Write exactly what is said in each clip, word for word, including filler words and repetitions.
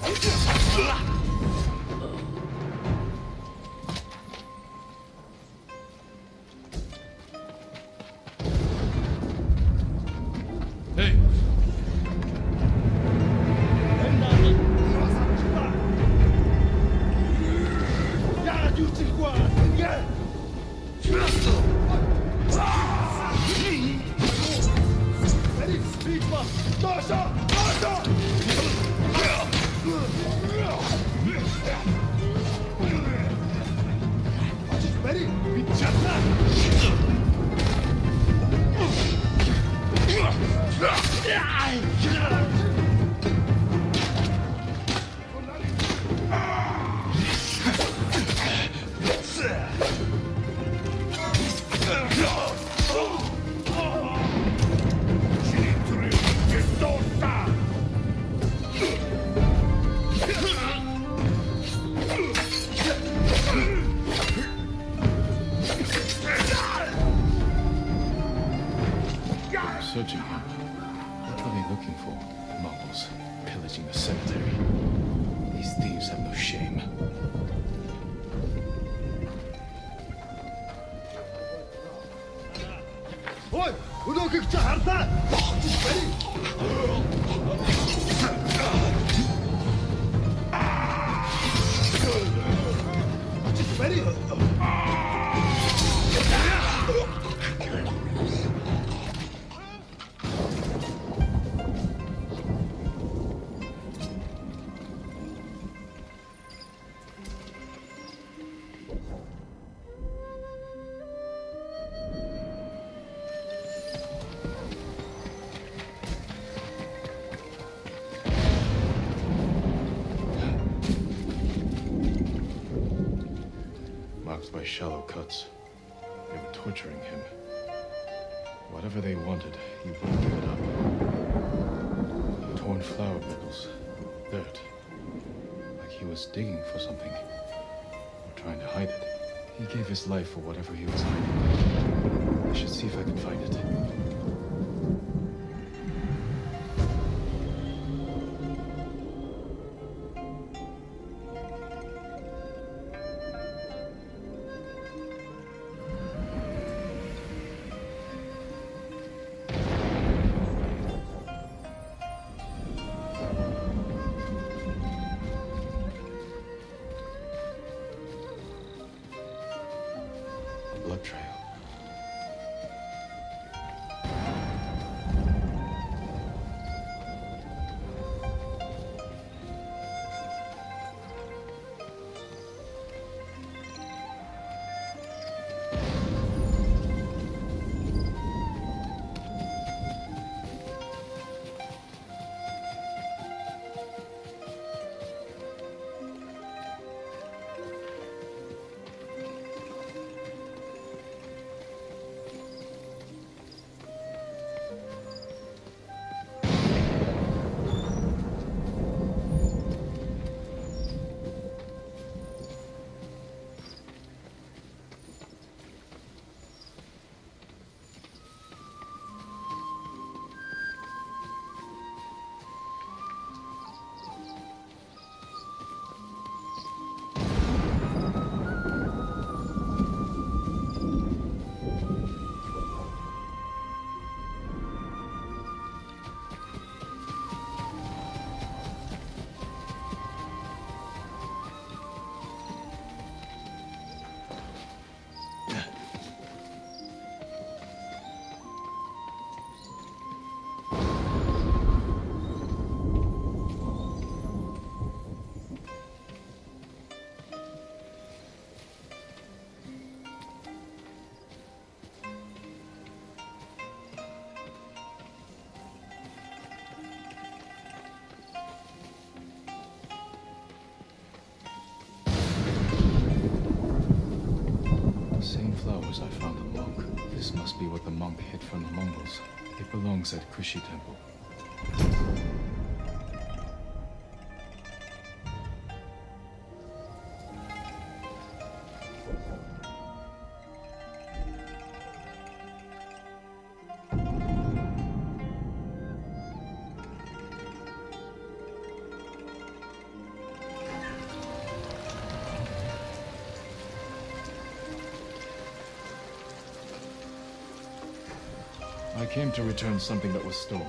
Searching him. What are they looking for? Mongols pillaging the cemetery. These thieves have no shame. Oi! Өнөөгч харлаа! Бери! By shallow cuts. They were torturing him. Whatever they wanted, he wouldn't give it up. Torn flower petals, dirt. Like he was digging for something, or trying to hide it. He gave his life for whatever he was hiding. I should see if I can find it. Blood trail. Flowers I found a monk. This must be what the monk hid from the Mongols. It belongs at Kushi Temple. came to return something that was stolen.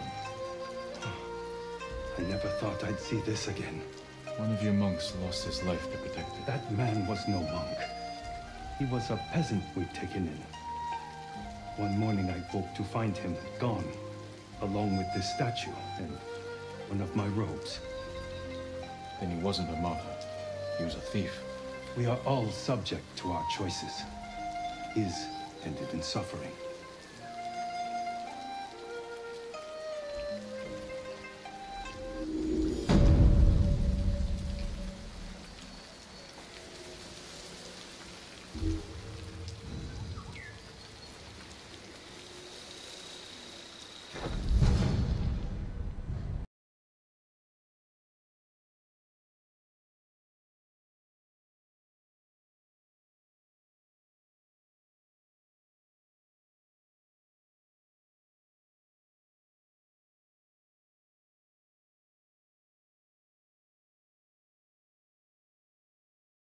I never thought I'd see this again. One of your monks lost his life to protect it. That man was no monk. He was a peasant we'd taken in. One morning I woke to find him gone, along with this statue and one of my robes. Then he wasn't a martyr. He was a thief. We are all subject to our choices. His ended in suffering.